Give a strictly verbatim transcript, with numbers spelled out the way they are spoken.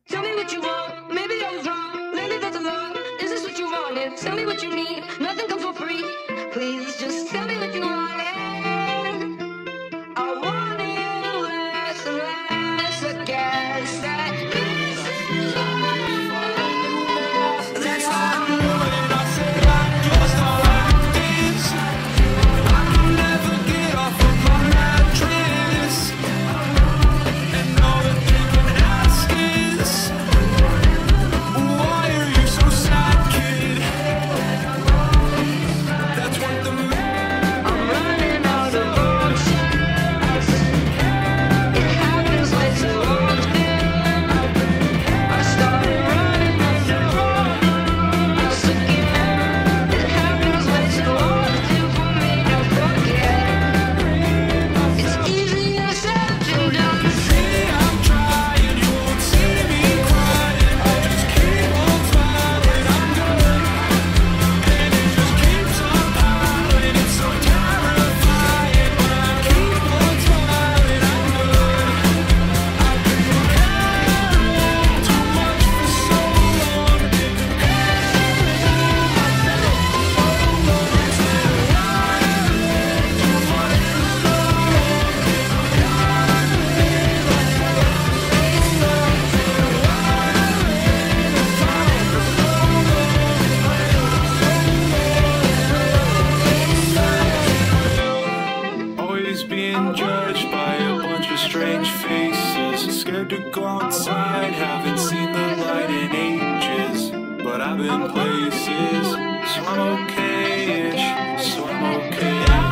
Tell me what you want, maybe I was wrong. Lately there's a lot, is this what you wanted? Tell me what you need, nothing comes for free. Please just tell me what you wanted. I want it less and less, I guess that this is all. That's all I'm doing, I said I just don't like this. I can never get off of my mattress. And all that they can ask is, why are you so sad, kid? That's what the man. I'm running out of options. It happens way too often. I started running out of options again. It happens way too often for me to forget. It's easier said than done. See, I'm trying, you won't see me crying. I just keep on smiling, I'm good. And it just keeps on piling, it's so terrifying. But I keep on smiling, I'm good. I've been carrying too much for so long. Always being judged by a bunch of strange faces. Scared to go outside, haven't seen the light in ages. But I've been places, so I'm okay-ish, so I'm okay.